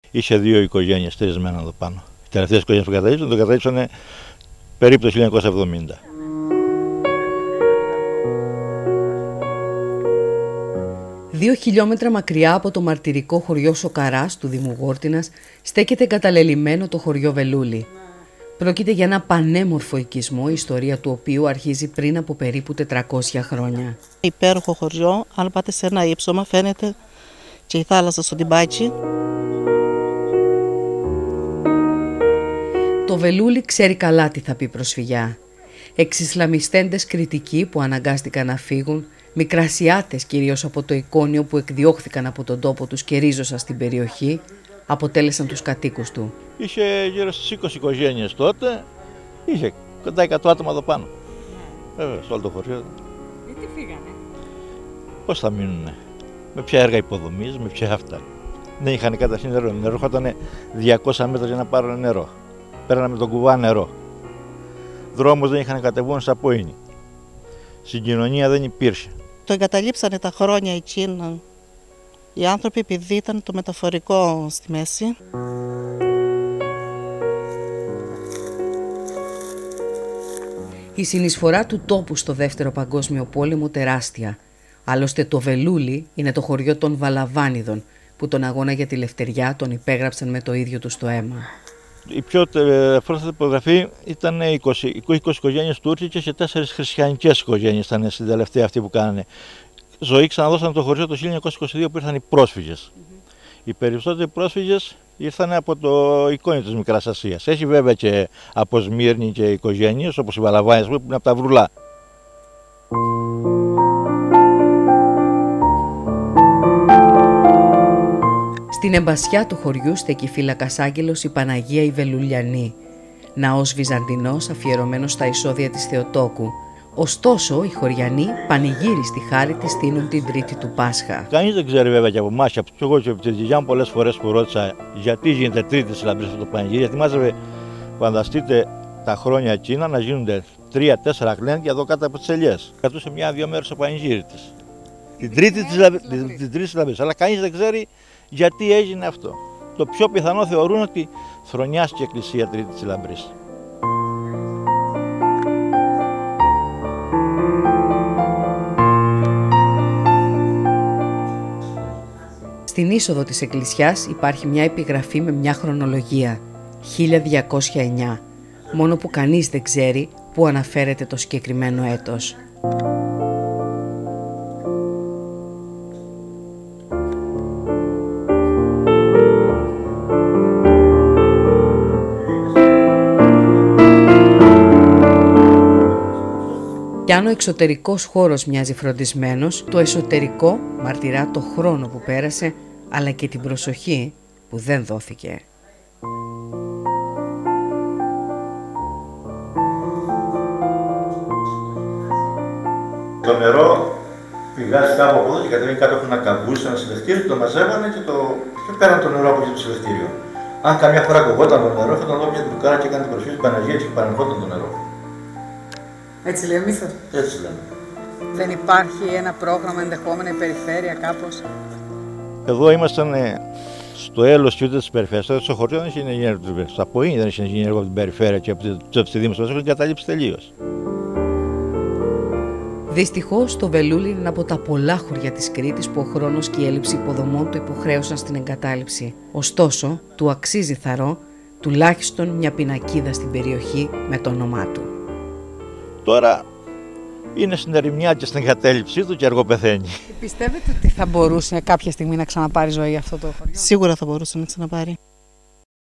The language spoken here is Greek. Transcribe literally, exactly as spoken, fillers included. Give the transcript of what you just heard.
Είχε δύο οικογένειες στηρισμένα εδώ πάνω. Οι τελευταίες οικογένειες που καταλήψαν, το καταλήψανε περίπου το χίλια εννιακόσια εβδομήντα. Δύο χιλιόμετρα μακριά από το μαρτυρικό χωριό Σοκαράς του Δήμου Γόρτινας στέκεται εγκαταλελειμμένο το χωριό Βελούλη. Πρόκειται για ένα πανέμορφο οικισμό, η ιστορία του οποίου αρχίζει πριν από περίπου τετρακόσια χρόνια. Υπέροχο χωριό, αν πάτε σε ένα ύψωμα φαίνεται και η θάλασσα στο τυμπάκι. Το Βελούλη ξέρει καλά τι θα πει προσφυγιά. Εξισλαμιστέντες κριτικοί που αναγκάστηκαν να φύγουν, Μικρασιάτες κυρίως από το Εικόνιο που εκδιώχθηκαν από τον τόπο τους και ρίζωσαν στην περιοχή, αποτέλεσαν τους κατοίκους του. Είχε γύρω στις είκοσι οικογένειες τότε, είχε κοντά εκατό άτομα εδώ πάνω. Βέβαια, σε όλο το χωριό. Γιατί φύγανε? Πώς θα μείνουνε, με ποια έργα υποδομής, με ποια αυτά. Δεν είχαν καταρχήν νερό. Νερό ήταν διακόσια μέτρα για να πάρουν νερό. Παίρναμε τον κουβά νερό. Δρόμους δεν είχαν κατεβούν στα Ποίνη. Συγκοινωνία δεν υπήρχε. Το εγκαταλείψανε τα χρόνια εκείνα οι άνθρωποι επειδή ήταν το μεταφορικό στη μέση. Η συνεισφορά του τόπου στο Δεύτερο Παγκόσμιο Πόλεμο τεράστια. Άλλωστε το Βελούλη είναι το χωριό των Βαλαβάνιδων που τον αγώνα για τη λευτεριά τον υπέγραψαν με το ίδιο τους το αίμα. Η πιο πρόσφατη υπογραφή ήταν είκοσι, είκοσι οικογένειες τουρκικές και τέσσερις χριστιανικές οικογένειες ήταν στην τελευταία αυτή που κάνανε. Ζωή ξαναδώσαν το χωριό το χίλια εννιακόσια είκοσι δύο που ήρθαν οι πρόσφυγες. Mm-hmm. Οι περισσότεροι πρόσφυγες ήρθαν από το Εικόνιο της Μικράς Ασίας. Έχει βέβαια και από Σμύρνη και οικογένειες όπως οι Βαλαβάνες που είναι από τα Βρουλά. Στην εμπασιά του χωριού στέκει φύλακας άγγελος η Παναγία η Βελουλιανή, ναός βυζαντινός αφιερωμένος στα εισόδια της Θεοτόκου. Ωστόσο, οι χωριανοί πανηγύριστη χάρη τη στείνουν την Τρίτη του Πάσχα. Κανείς δεν ξέρει βέβαια και από εμάς, και εγώ και από τη γιαγιά μου πολλές φορές που ρώτησα γιατί γίνεται Τρίτη της Λαμπρής αυτό το πανηγύρι. Γιατί μάζευε, φανταστείτε τα χρόνια εκείνα να γίνονται τρία-τέσσερα γλέντια εδώ κάτω από τις ελιές. Κρατούσε μια-δύο μέρες το πανηγύρι της. Την Τρίτη της Λαμπρής. Αλλά κανείς δεν ξέρει γιατί έγινε αυτό. Το πιο πιθανό θεωρούν ότι θρονιάστηκε η Εκκλησία Τρίτη της Λαμπρής. Στην είσοδο της εκκλησιάς υπάρχει μια επιγραφή με μια χρονολογία, χίλια διακόσια εννιά, μόνο που κανείς δεν ξέρει πού αναφέρεται το συγκεκριμένο έτος. Κι αν ο εξωτερικός χώρος μοιάζει φροντισμένος, το εσωτερικό μαρτυρά το χρόνο που πέρασε, αλλά και την προσοχή που δεν δόθηκε. Το νερό πηγάζει κάπου από εδώ και κατεβαίνει κάτω από ένα καμπούι, ένα συλλεκτήριο, το μαζεύανε και, το... και πέραν το νερό από εκεί το συλλεκτήριο. Αν καμιά φορά κοβόταν το νερό, θα τον δω μια ντουκάρα και έκανε την προσφυγή στην Παναγία και παρενχόταν το νερό. Έτσι λέει ο μύθος. Έτσι λέμε. Δεν υπάρχει ένα πρόγραμμα ενδεχόμενα η περιφέρεια κάπως? Εδώ ήμασταν στο έλος και ούτε της περιφέρειας. Στο χωριό δεν είχε γίνει έργο του Στα Ποίνη δεν είχε γίνει έργο από την περιφέρεια και από τη Δήμος. Μας έχουν καταλήψει τελείως. Δυστυχώς το Βελούλη είναι από τα πολλά χωριά της Κρήτης που ο χρόνος και η έλλειψη υποδομών του υποχρέωσαν στην εγκατάλειψη. Ωστόσο, του αξίζει θαρώ τουλάχιστον μια πινακίδα στην περιοχή με το όνομά του. Τώρα είναι στην ερημιά και στην εγκατέλειψή του και αργοπεθαίνει. Πιστεύετε ότι θα μπορούσε κάποια στιγμή να ξαναπάρει ζωή αυτό το χωριό? Σίγουρα θα μπορούσε να ξαναπάρει.